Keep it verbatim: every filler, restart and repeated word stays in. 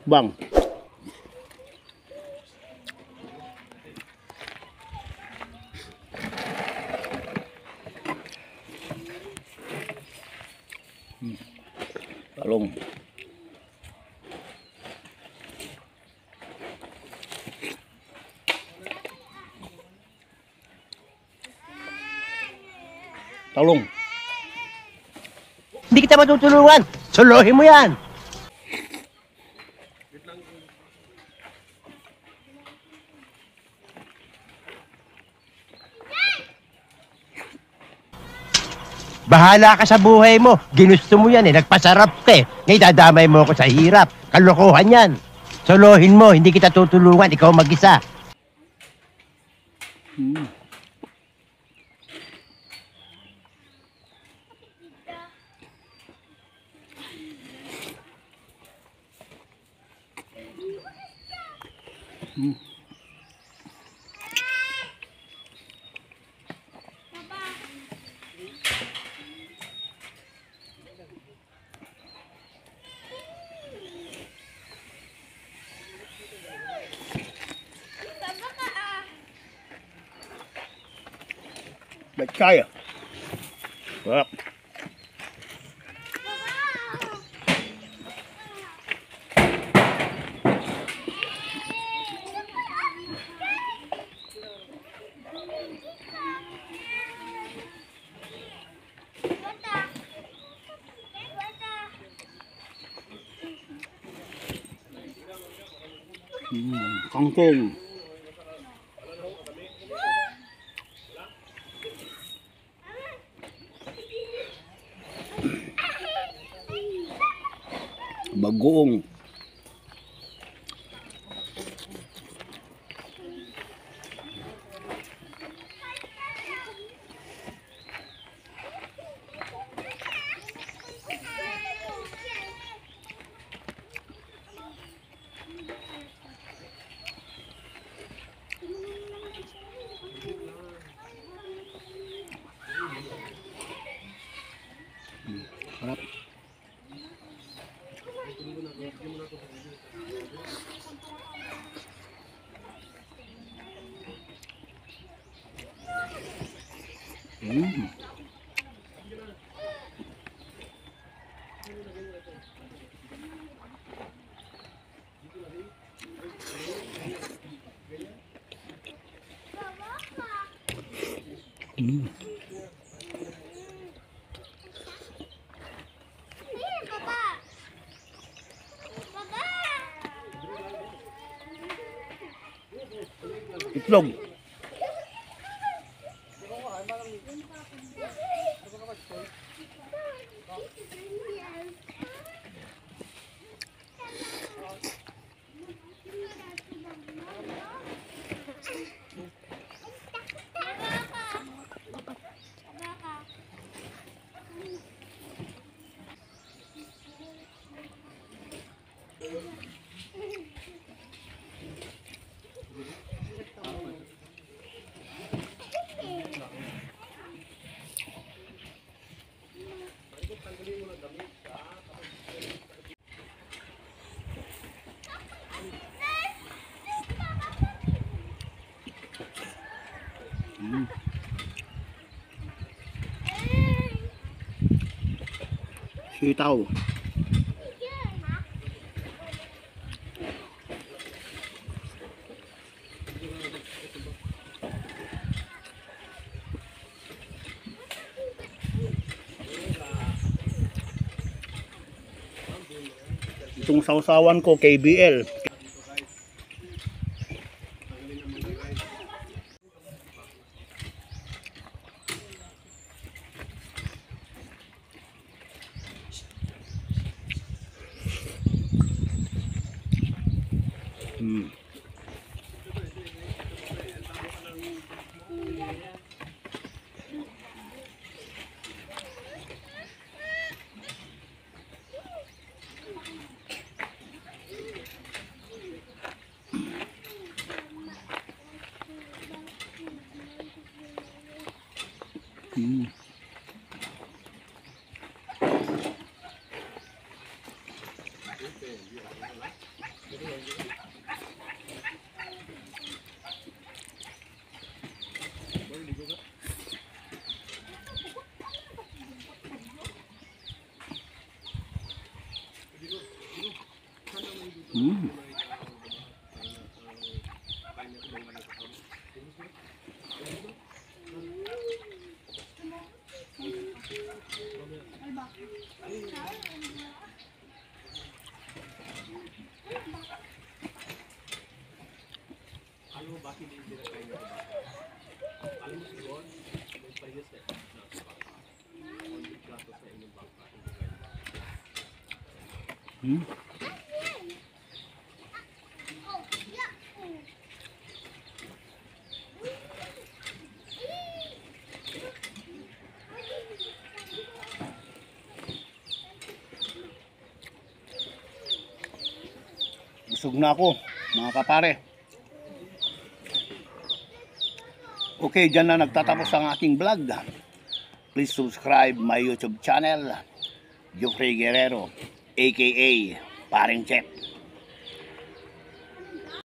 Mukbang. Hmm. Talong. Talong. Hindi kita matutulungan. Solohin mo yan. Bahala ka sa buhay mo. Ginusto mo yan eh. Nagpasarap ka eh. Ngayon dadamay mo ako sa hirap. Kalokohan yan. Solohin mo. Hindi kita tutulungan. Ikaw mag-isa. Hmm. Hmm. Ba't kaya? Sarap. Hmm, kangkong. Bagoong. Harap. Mm. Mm. Itlog. Mm. Sitaw. Itong sausawan ko K B L. Hmm. Hmm. Mm. Mm. Busog na ako, mga kapare. Okay, dyan na nagtatapos ang aking vlog. Please subscribe my YouTube channel, Jeffrey Guerrero, aka Paring Chef.